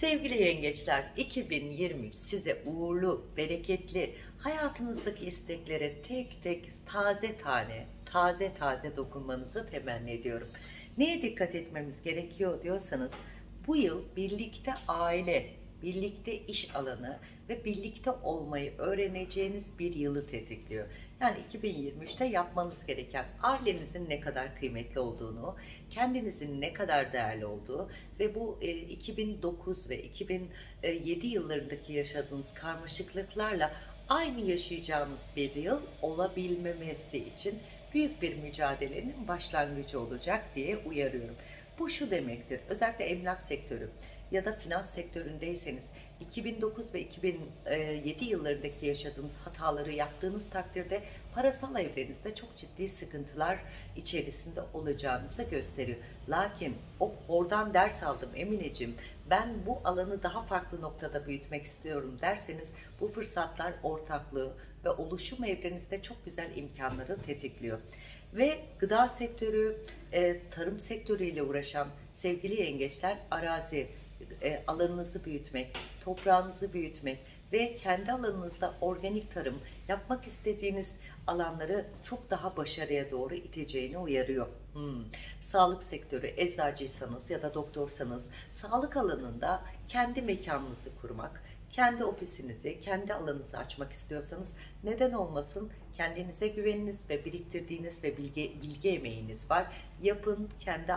Sevgili yengeçler, 2023 size uğurlu, bereketli, hayatınızdaki isteklere tek tek taze taze dokunmanızı temenni ediyorum. Neye dikkat etmemiz gerekiyor diyorsanız, bu yıl birlikte aile, birlikte iş alanı ve birlikte olmayı öğreneceğiniz bir yılı tetikliyor. Yani 2023'te yapmanız gereken, ailenizin ne kadar kıymetli olduğunu, kendinizin ne kadar değerli olduğu ve bu 2009 ve 2007 yıllarındaki yaşadığınız karmaşıklıklarla aynı yaşayacağınız bir yıl olabilmemesi için büyük bir mücadelenin başlangıcı olacak diye uyarıyorum. Bu şu demektir, özellikle emlak sektörü ya da finans sektöründeyseniz 2009 ve 2007 yıllarındaki yaşadığınız hataları yaptığınız takdirde parasal evrenizde çok ciddi sıkıntılar içerisinde olacağınızı gösteriyor. Lakin oradan ders aldım Emineciğim, ben bu alanı daha farklı noktada büyütmek istiyorum derseniz bu fırsatlar ortaklığı ve oluşum evrenizde çok güzel imkanları tetikliyor. Ve gıda sektörü, tarım sektörüyle uğraşan sevgili yengeçler, arazi alanınızı büyütmek, toprağınızı büyütmek ve kendi alanınızda organik tarım yapmak istediğiniz alanları çok daha başarıya doğru iteceğini uyarıyor. Sağlık sektörü, eczacıysanız ya da doktorsanız, sağlık alanında kendi mekanınızı kurmak, kendi ofisinizi, kendi alanınızı açmak istiyorsanız neden olmasın? Kendinize güveniniz ve biriktirdiğiniz ve bilgi emeğiniz var. Yapın,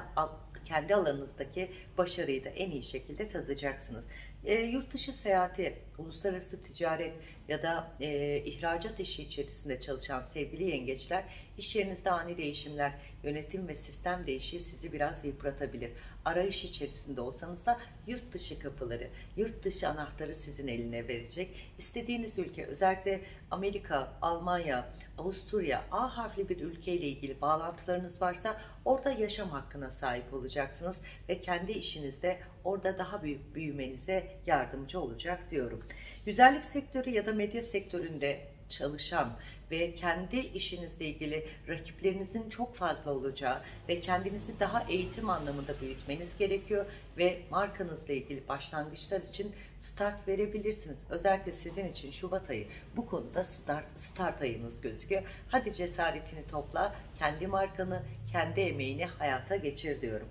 kendi alanınızdaki başarıyı da en iyi şekilde tadacaksınız. Yurt dışı seyahati, uluslararası ticaret ya da ihracat işi içerisinde çalışan sevgili yengeçler, iş yerinizde ani değişimler, yönetim ve sistem değişiği sizi biraz yıpratabilir. Arayış içerisinde olsanız da yurt dışı kapıları, yurt dışı anahtarı sizin eline verecek. İstediğiniz ülke, özellikle Amerika, Almanya, Avusturya, A harfli bir ülkeyle ilgili bağlantılarınız varsa orada yaşam hakkına sahip olacaksınız ve kendi işinizde orada daha büyük büyümenize yardımcı olacak diyorum. Güzellik sektörü ya da medya sektöründe çalışan ve kendi işinizle ilgili rakiplerinizin çok fazla olacağı ve kendinizi daha eğitim anlamında büyütmeniz gerekiyor ve markanızla ilgili başlangıçlar için start verebilirsiniz. Özellikle sizin için Şubat ayı bu konuda start ayınız gözüküyor. Hadi cesaretini topla, kendi markanı, kendi emeğini hayata geçir diyorum.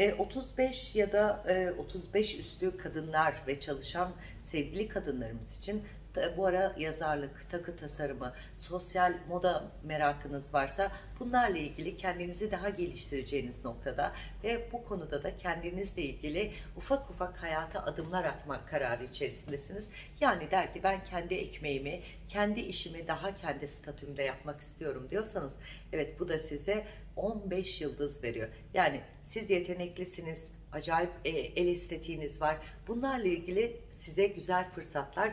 35 ya da 35 üstü kadınlar ve çalışan sevgili kadınlarımız için bu ara yazarlık, takı tasarımı, sosyal moda merakınız varsa bunlarla ilgili kendinizi daha geliştireceğiniz noktada ve bu konuda da kendinizle ilgili ufak ufak hayata adımlar atmak kararı içerisindesiniz. Yani der ki ben kendi ekmeğimi, kendi işimi daha kendi statümde yapmak istiyorum diyorsanız evet, bu da size 15 yıldız veriyor. Yani siz yeteneklisiniz, acayip el estetiğiniz var. Bunlarla ilgili size güzel fırsatlar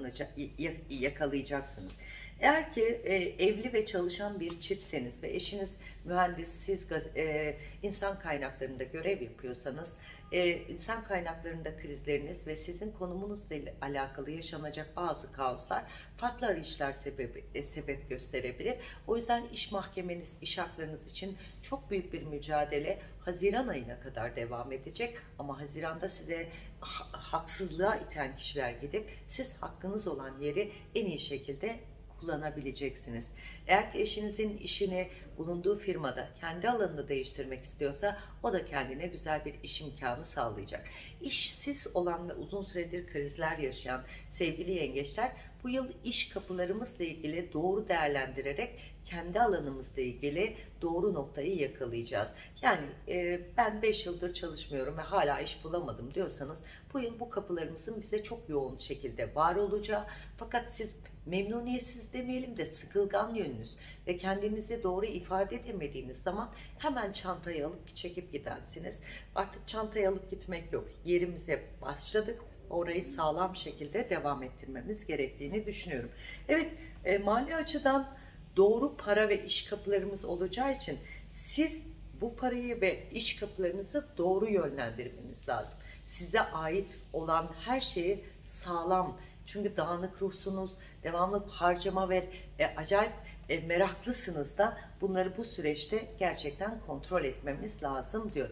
yakalayacaksınız. Eğer ki evli ve çalışan bir çiftseniz ve eşiniz mühendis, siz insan kaynaklarında görev yapıyorsanız, insan kaynaklarında krizleriniz ve sizin konumunuzla alakalı yaşanacak bazı kaoslar farklı arayışlar sebep gösterebilir. O yüzden iş mahkemeniz, iş haklarınız için çok büyük bir mücadele Haziran ayına kadar devam edecek. Ama Haziran'da size haksızlığa iten kişiler gidip siz hakkınız olan yeri en iyi şekilde kullanabileceksiniz. Eğer ki eşinizin işini bulunduğu firmada kendi alanını değiştirmek istiyorsa o da kendine güzel bir iş imkanı sağlayacak. İşsiz olan ve uzun süredir krizler yaşayan sevgili yengeçler, bu yıl iş kapılarımızla ilgili doğru değerlendirerek kendi alanımızla ilgili doğru noktayı yakalayacağız. Yani ben 5 yıldır çalışmıyorum ve hala iş bulamadım diyorsanız bu yıl bu kapılarımızın bize çok yoğun şekilde var olacağı, fakat siz memnuniyetsiz demeyelim de sıkılgan yönünüz ve kendinizi doğru ifade edemediğiniz zaman hemen çantayı alıp çekip gidensiniz. Artık çantayı alıp gitmek yok. Yerimize başladık. Orayı sağlam şekilde devam ettirmemiz gerektiğini düşünüyorum. Evet, mali açıdan doğru para ve iş kapılarımız olacağı için siz bu parayı ve iş kapılarınızı doğru yönlendirmeniz lazım. Size ait olan her şeyi sağlam, çünkü dağınık ruhsunuz, devamlı harcama ve acayip meraklısınız da bunları bu süreçte gerçekten kontrol etmemiz lazım diyorum.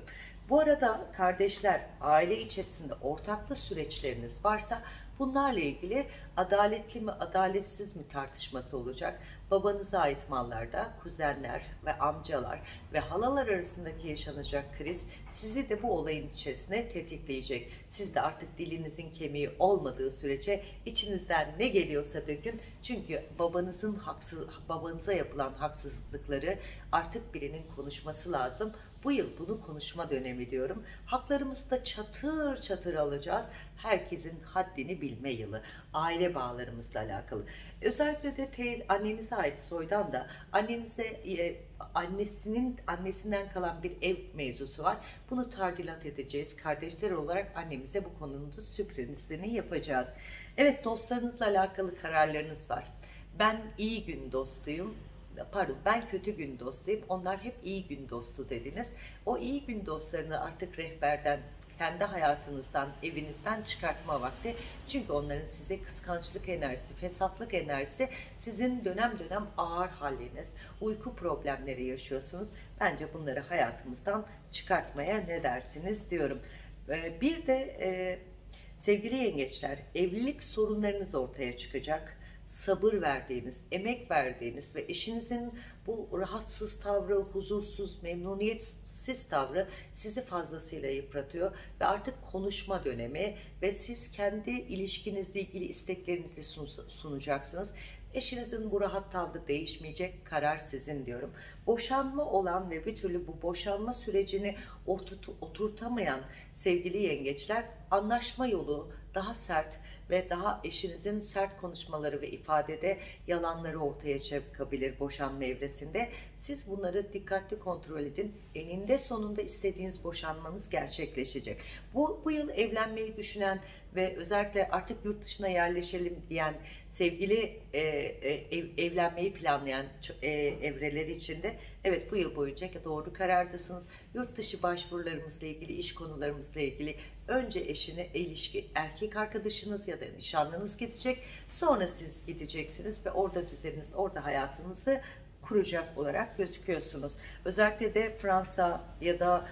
Bu arada kardeşler, aile içerisinde ortaklı süreçleriniz varsa bunlarla ilgili adaletli mi adaletsiz mi tartışması olacak. Babanıza ait mallarda kuzenler ve amcalar ve halalar arasındaki yaşanacak kriz sizi de bu olayın içerisine tetikleyecek. Siz de artık dilinizin kemiği olmadığı sürece içinizden ne geliyorsa dökün. Çünkü babanıza yapılan haksızlıkları artık birinin konuşması lazım. Bu yıl bunu konuşma dönemi diyorum. Haklarımızı da çatır çatır alacağız. Herkesin haddini bilme yılı. Aile bağlarımızla alakalı. Özellikle de annenize ait soydan da annesinden kalan bir ev mevzusu var. Bunu tardilat edeceğiz. Kardeşler olarak annemize bu konunun sürprizini yapacağız. Evet, dostlarınızla alakalı kararlarınız var. Ben iyi gün dostuyum. Pardon, ben kötü gün dostuyum. Onlar hep iyi gün dostu dediniz. O iyi gün dostlarını artık rehberden, kendi hayatınızdan, evinizden çıkartma vakti. Çünkü onların size kıskançlık enerjisi, fesatlık enerjisi, sizin dönem dönem ağır haliniz, uyku problemleri yaşıyorsunuz. Bence bunları hayatımızdan çıkartmaya ne dersiniz diyorum. Bir de sevgili yengeçler, evlilik sorunlarınız ortaya çıkacak. Sabır verdiğiniz, emek verdiğiniz ve eşinizin bu rahatsız tavrı, huzursuz, memnuniyetsiz tavrı sizi fazlasıyla yıpratıyor ve artık konuşma dönemi ve siz kendi ilişkinizle ilgili isteklerinizi sunacaksınız. Eşinizin bu rahat tavrı değişmeyecek, karar sizin diyorum. Boşanma olan ve bir türlü bu boşanma sürecini oturtamayan sevgili yengeçler, anlaşma yolu daha sert ve daha eşinizin sert konuşmaları ve ifadede yalanları ortaya çıkabilir boşanma evresinde. Siz bunları dikkatli kontrol edin. Eninde sonunda istediğiniz boşanmanız gerçekleşecek. Bu yıl evlenmeyi düşünen ve özellikle artık yurt dışına yerleşelim diyen sevgili evlenmeyi planlayan evreleri içinde evet, bu yıl boyunca doğru karardasınız. Yurt dışı başvurularımızla ilgili, iş konularımızla ilgili önce erkek arkadaşınız ya da nişanlınız gidecek. Sonra siz gideceksiniz ve orada düzeniniz, orada hayatınızı kuracak olarak gözüküyorsunuz. Özellikle de Fransa ya da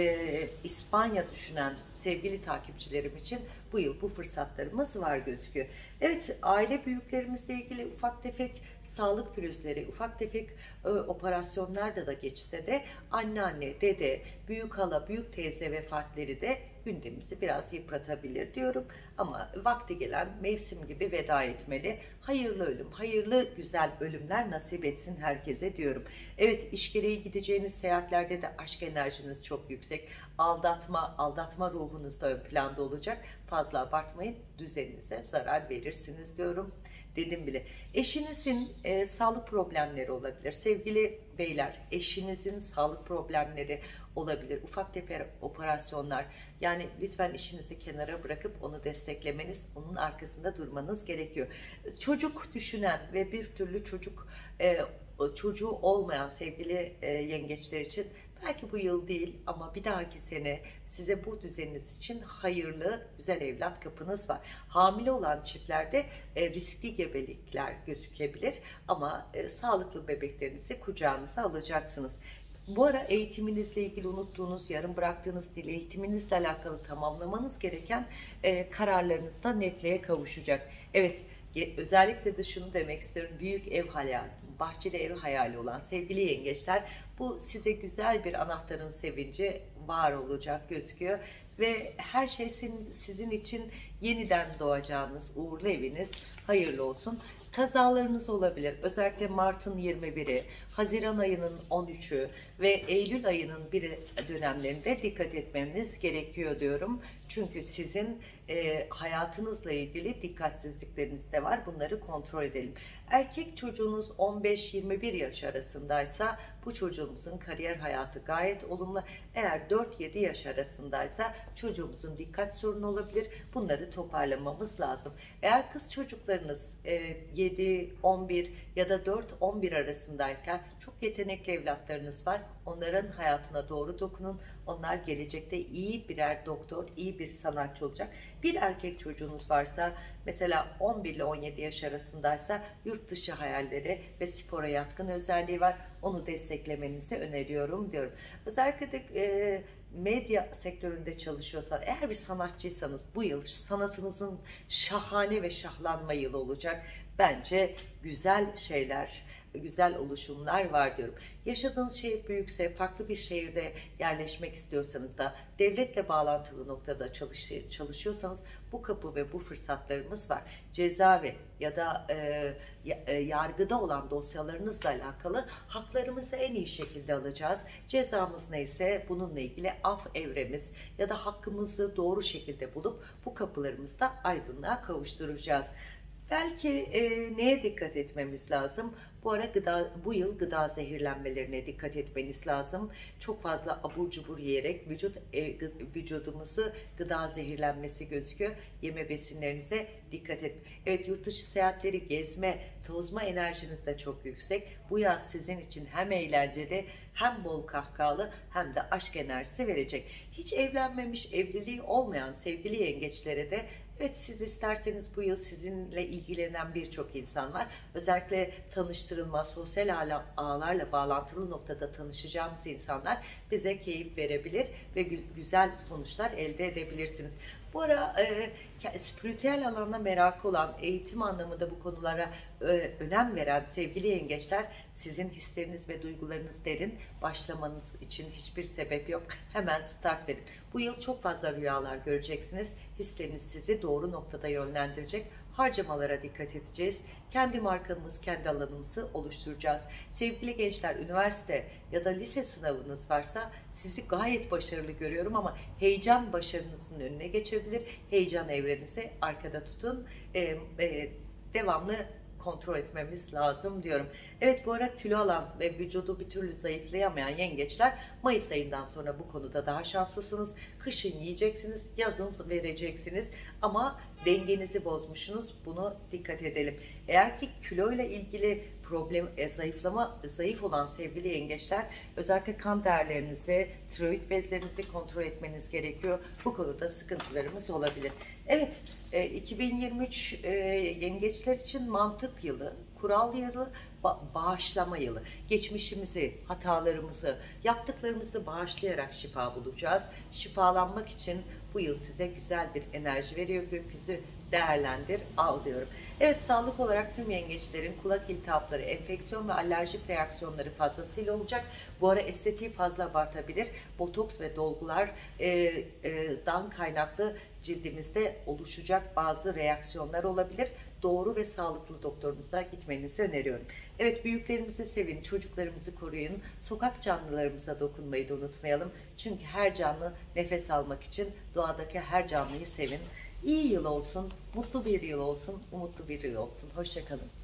İspanya düşünen sevgili takipçilerim için bu yıl bu fırsatlarımız var gözüküyor. Evet, aile büyüklerimizle ilgili ufak tefek sağlık pürüzleri, ufak tefek operasyonlarda da geçse de anneanne, dede, büyük hala, büyük teyze vefatları de gündemimizi biraz yıpratabilir diyorum. Ama vakti gelen mevsim gibi veda etmeli. Hayırlı ölüm, hayırlı güzel ölümler nasip etsin herkese diyorum. Evet, iş gereği gideceğiniz seyahatlerde de aşk enerjiniz çok yüksek. Aldatma ruhunuz da ön planda olacak. Fazla abartmayın, düzeninize zarar verirsiniz diyorum. Dedim bile. Eşinizin sağlık problemleri olabilir. Sevgili beyler, eşinizin sağlık problemleri olabilir. Ufak tefek operasyonlar. Yani lütfen işinizi kenara bırakıp onu desteklemeniz, onun arkasında durmanız gerekiyor. Çocuk düşünen ve bir türlü çocuğu olmayan sevgili yengeçler için belki bu yıl değil ama bir dahaki sene size bu düzeniniz için hayırlı, güzel evlat kapınız var. Hamile olan çiftlerde riskli gebelikler gözükebilir ama sağlıklı bebeklerinizi kucağınıza alacaksınız. Bu ara eğitiminizle ilgili unuttuğunuz, yarım bıraktığınız dil eğitiminizle alakalı tamamlamanız gereken kararlarınız da netliğe kavuşacak. Evet, özellikle de şunu demek istiyorum. Büyük ev hayali, bahçeli ev hayali olan sevgili yengeçler, bu size güzel bir anahtarın sevinci var olacak gözüküyor. Ve her şey sizin için yeniden doğacağınız uğurlu eviniz hayırlı olsun. Kazalarınız olabilir. Özellikle Mart'ın 21'i, Haziran ayının 13'ü ve Eylül ayının 1'i dönemlerinde dikkat etmeniz gerekiyor diyorum. Çünkü sizin hayatınızla ilgili dikkatsizlikleriniz de var. Bunları kontrol edelim. Erkek çocuğunuz 15-21 yaş arasındaysa bu çocuğumuzun kariyer hayatı gayet olumlu. Eğer 4-7 yaş arasındaysa çocuğumuzun dikkat sorunu olabilir. Bunları toparlamamız lazım. Eğer kız çocuklarınız 7-11 ya da 4-11 arasındayken çok yetenekli evlatlarınız var. Onların hayatına doğru dokunun. Onlar gelecekte iyi birer doktor, iyi bir sanatçı olacak. Bir erkek çocuğunuz varsa, mesela 11 ile 17 yaş arasındaysa yurt dışı hayalleri ve spora yatkın özelliği var. Onu desteklemenizi öneriyorum diyorum. Özellikle de medya sektöründe çalışıyorsa, eğer bir sanatçıysanız bu yıl sanatınızın şahane ve şahlanma yılı olacak. Bence güzel şeyler, güzel oluşumlar var diyorum. Yaşadığınız şehir büyükse, farklı bir şehirde yerleşmek istiyorsanız da, devletle bağlantılı noktada çalışıyorsanız bu kapı ve bu fırsatlarımız var. Cezaevi ya da yargıda olan dosyalarınızla alakalı haklarımızı en iyi şekilde alacağız. Cezamız neyse bununla ilgili af evremiz ya da hakkımızı doğru şekilde bulup bu kapılarımızı da aydınlığa kavuşturacağız. Belki neye dikkat etmemiz lazım? Bu yıl gıda zehirlenmelerine dikkat etmeniz lazım. Çok fazla abur cubur yiyerek vücudumuzu gıda zehirlenmesi gözüküyor. Yeme besinlerinize dikkat et. Evet, yurt dışı seyahatleri, gezme, tozma enerjiniz de çok yüksek. Bu yaz sizin için hem eğlenceli, hem bol kahkahalı, hem de aşk enerjisi verecek. Hiç evlenmemiş, evliliği olmayan sevgili yengeçlere de, evet, siz isterseniz bu yıl sizinle ilgilenen birçok insan var. Özellikle tanıştırılma, sosyal ağlarla bağlantılı noktada tanışacağımız insanlar bize keyif verebilir ve güzel sonuçlar elde edebilirsiniz. Bu ara spiritüel alanda merakı olan, eğitim anlamında bu konulara önem veren sevgili yengeçler, sizin hisleriniz ve duygularınız derin. Başlamanız için hiçbir sebep yok. Hemen start verin. Bu yıl çok fazla rüyalar göreceksiniz. Hisleriniz sizi doğru noktada yönlendirecek. Harcamalara dikkat edeceğiz. Kendi markamız, kendi alanımızı oluşturacağız. Sevgili gençler, üniversite ya da lise sınavınız varsa sizi gayet başarılı görüyorum ama heyecan başarınızın önüne geçebilir. Heyecan evrenizi arkada tutun. Devamlı kontrol etmemiz lazım diyorum. Evet, bu ara kilo alan ve vücudu bir türlü zayıflayamayan yengeçler, Mayıs ayından sonra bu konuda daha şanslısınız. Kışın yiyeceksiniz, yazın vereceksiniz ama dengenizi bozmuşsunuz. Bunu dikkat edelim. Eğer ki kilo ile ilgili problem, zayıf olan sevgili yengeçler, özellikle kan değerlerinizi, tiroid bezlerinizi kontrol etmeniz gerekiyor. Bu konuda sıkıntılarımız olabilir. Evet, 2023 yengeçler için mantık yılı, kural yılı, bağışlama yılı. Geçmişimizi, hatalarımızı, yaptıklarımızı bağışlayarak şifa bulacağız. Şifalanmak için bu yıl size güzel bir enerji veriyor gökyüzü. Değerlendir, al diyorum. Evet, sağlık olarak tüm yengeçlerin kulak iltihapları, enfeksiyon ve alerjik reaksiyonları fazlasıyla olacak. Bu ara estetiği fazla abartabilir. Botoks ve dolgulardan kaynaklı cildimizde oluşacak bazı reaksiyonlar olabilir. Doğru ve sağlıklı doktorunuza gitmenizi öneriyorum. Evet, büyüklerimizi sevin, çocuklarımızı koruyun, sokak canlılarımıza dokunmayı da unutmayalım. Çünkü her canlı nefes almak için doğadaki her canlıyı sevin. İyi yıl olsun, mutlu bir yıl olsun, umutlu bir yıl olsun. Hoşça kalın.